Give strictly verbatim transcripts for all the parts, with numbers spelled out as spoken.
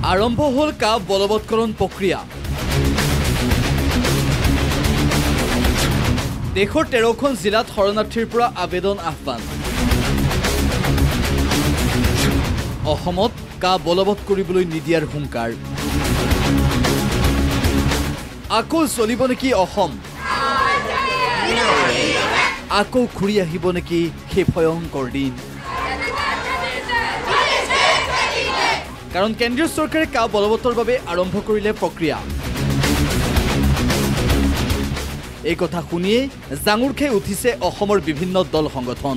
আৰম্ভ হল কা বলৱৎকৰণ প্ৰক্ৰিয়া। দেশৰ তেৰখন জিলাত শৰণাৰ্থীৰ পৰা আবেদন আহ্বান। অসমত কা বলৱৎ কৰিবলৈ নিদিয়াৰ হুংকাৰ। আকৌ চলিব নেকি অসম? আকৌ ঘূৰি আহিব নেকি সেই ভয়ংকৰ দিন? কাৰণ কেন্দ্ৰীয় চৰকাৰে কা বলৱৎৰ বাবে আৰম্ভ কৰিলে প্ৰক্ৰিয়া। এই কথা শুনিয়ে জাঙুৰ খাই উঠিছে অসমৰ বিভিন্ন দল সংগঠন।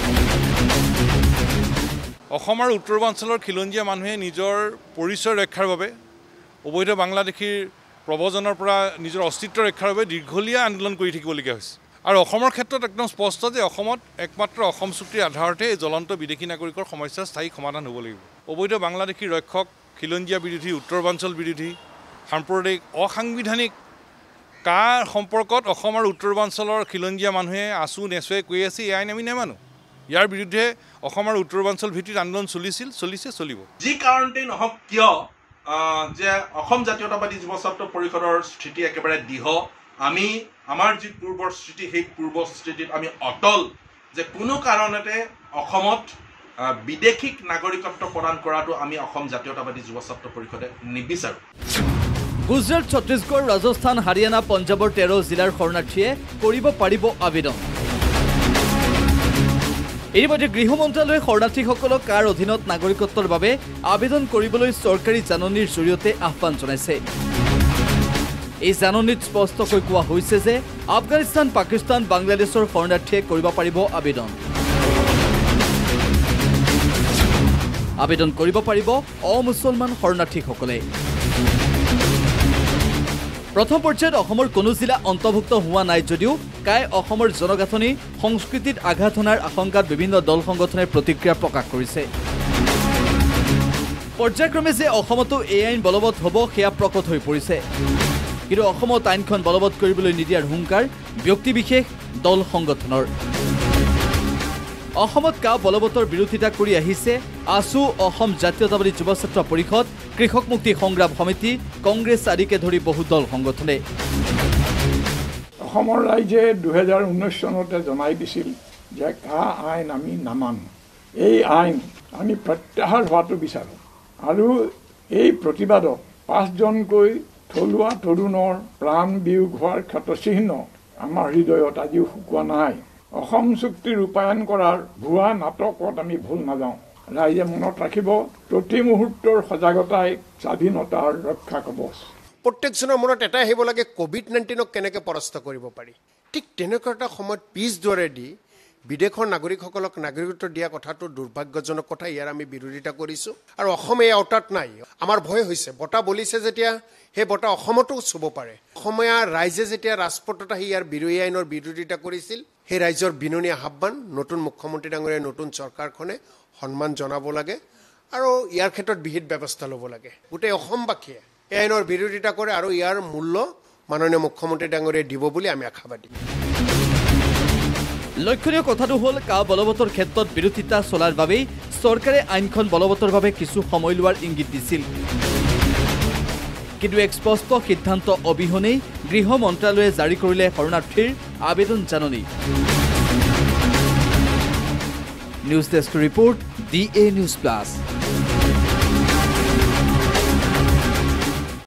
অসমৰ উত্তৰাঞ্চলৰ খিলঞ্জীয়া মানুহে নিজৰ পৰিচয় ৰক্ষাৰ বাবে অবৈধ বাংলাদেশীৰ প্ৰৱজনৰ পৰা নিজৰ অস্তিত্ব ৰক্ষাৰ বাবে দীৰ্ঘলীয়া আন্দোলন কৰি থাকিবলগীয়া হৈছে। আৰু অসমৰ ক্ষেত্ৰত একদম স্পষ্ট যে অসমত একমাত্ৰ অসম চুক্তিৰ আধাৰতে এই জ্বলন্ত বিদেশী নাগৰিকৰ সমস্যাৰ স্থায়ী সমাধান হ'ব লাগিব। অবৈধ বাংলাদেশী ৰক্ষক, খিলঞ্জীয়া বিৰোধী, উত্তৰাঞ্চল বিৰোধী, সাম্প্ৰদায়িক অসাংবিধানিক কাৰ সম্পৰ্কত অসম আৰু উত্তৰাঞ্চলৰ খিলঞ্জীয়া মানুহে আঁচু নেচুৱাই কৈ আছে এই আইন আমি নেমানো। ইয়াৰ বিৰুদ্ধে অসম আৰু উত্তৰাঞ্চল ভিত্তিত আন্দোলন চলিছিল, চলিছে, চলিব। যি কাৰণতেই নহওক কিয় যে অসম জাতীয়তাবাদী যুৱ ছাত্ৰ পৰিষদৰ স্থিতি একেবাৰে দৃঢ়। আমি আমাৰ যি পূৰ্বৰ স্থিতি সেই পূৰ্ব স্থিতিত আমি অটল যে কোনো কাৰণতে অসমত বিদেশীক নাগৰিকত্ব প্ৰদান কৰাটো আমি অসম জাতীয়তাবাদী যুৱ ছাত্ৰ পৰিষদে নিবিচাৰোঁ। গুজৰাট, ছত্তীশগড়, ৰাজস্থান, হাৰিয়ানা, পঞ্জাবৰ তেৰ জিলাৰ শৰণাৰ্থীয়ে কৰিব পাৰিব আবেদন। ইতিমধ্যে গৃহ মন্ত্ৰালয়ে শৰণাৰ্থীসকলক কাৰ অধীনত নাগৰিকত্বৰ বাবে আবেদন কৰিবলৈ চৰকাৰী জাননীৰ জৰিয়তে আহ্বান জনাইছে। এই জাননীত স্পষ্টকৈ কোৱা হৈছে যে আফগানিস্তান, পাকিস্তান, বাংলাদেশৰ শৰণাৰ্থীয়ে কৰিব পাৰিব আবেদন। আবেদন কৰিব পাৰিব অমুছলমান শৰণাৰ্থীসকলে। প্ৰথম পৰ্যায়ত অসমৰ কোনো জিলা অন্তৰ্ভুক্ত হোৱা নাই যদিও কাই অসমৰ জনগাঁথনি সংস্কৃতিত আঘাত হনাৰ আশংকাত বিভিন্ন দল সংগঠনে প্ৰতিক্ৰিয়া প্ৰকাশ কৰিছে। পৰ্যায়ক্ৰমে যে অসমতো এই আইন বলৱৎ হ'ব সেয়া প্ৰকট হৈ পৰিছে। কিন্তু অসমত আইনখন বলৱৎ কৰিবলৈ নিদিয়াৰ হুংকাৰ ব্যক্তিবিশেষ দল সংগঠনৰ। অসমত কা বলৱৎৰ বিৰোধিতা কৰি আহিছে আসু, অসম জাতীয়তাবাদী যুৱ ছাত্ৰ পৰিষদ, কৃষক মুক্তি সংগ্ৰাম সমিতি, কংগ্ৰেছ আদিকে ধৰি বহু দল সংগঠনে। অসমৰ ৰাইজে দুহেজাৰ ঊনৈছ চনতে জনাই দিছিল যে কা আইন আমি নামানো। এই আইন আমি প্ৰত্যাহাৰ হোৱাটো বিচাৰোঁ। আৰু এই প্ৰতিবাদত পাঁচজনকৈ থলুৱা তৰুণৰ প্ৰাণ বিয়োগ হোৱাৰ ক্ষতচিহ্ন আমাৰ হৃদয়ত আজিও শুকোৱা নাই। অসম চুক্তি ৰূপায়ণ কৰাৰ ভুৱা নাটকত আমি ভুল নাযাওঁ। ৰাইজে মনত ৰাখিব, প্ৰতি মুহূৰ্তৰ সজাগতাই স্বাধীনতাৰ ৰক্ষা কবচ। প্ৰত্যেকজনৰ মনত এটাই আহিব লাগে, কোভিড নাইণ্টিনক কেনেকৈ পৰাস্ত কৰিব পাৰি। ঠিক তেনেকুৱা এটা সময়ত পিছ দুৱাৰেদি বিদেশৰ নাগৰিকসকলক নাগৰিকত্ব দিয়া কথাটো দুৰ্ভাগ্যজনক কথা। ইয়াৰ আমি বিৰোধিতা কৰিছোঁ। আৰু অসম এই আওতাত নাই। আমাৰ ভয় হৈছে, বঁটা বলিছে যেতিয়া সেই বঁটা অসমতো চুব পাৰে। অসমীয়া ৰাইজে যেতিয়া ৰাজপথত আহি ইয়াৰ বিৰোধী আইনৰ বিৰোধিতা কৰিছিল, সেই ৰাইজৰ বিননী আহ্বান নতুন মুখ্যমন্ত্ৰী ডাঙৰীয়া নতুন চৰকাৰখনে সন্মান জনাব লাগে আৰু ইয়াৰ ক্ষেত্ৰত বিহিত ব্যৱস্থা ল'ব লাগে। গোটেই অসমবাসীয়ে এই আইনৰ বিৰোধিতা কৰে আৰু ইয়াৰ মূল্য মাননীয় মুখ্যমন্ত্ৰী ডাঙৰীয়াই দিব বুলি আমি আশাবাদী। লক্ষণীয় কথাটো হ'ল কা বলৱৎৰ ক্ষেত্ৰত বিৰোধিতা চলাৰ বাবেই চৰকাৰে আইনখন বলৱৎৰ বাবে কিছু সময় লোৱাৰ ইংগিত দিছিল। কিন্তু এক স্পষ্ট সিদ্ধান্ত অবিহনেই গৃহ মন্ত্ৰালয়ে জাৰি কৰিলে শৰণাৰ্থীৰ আবেদন জাননী। News desk report, D A news plus.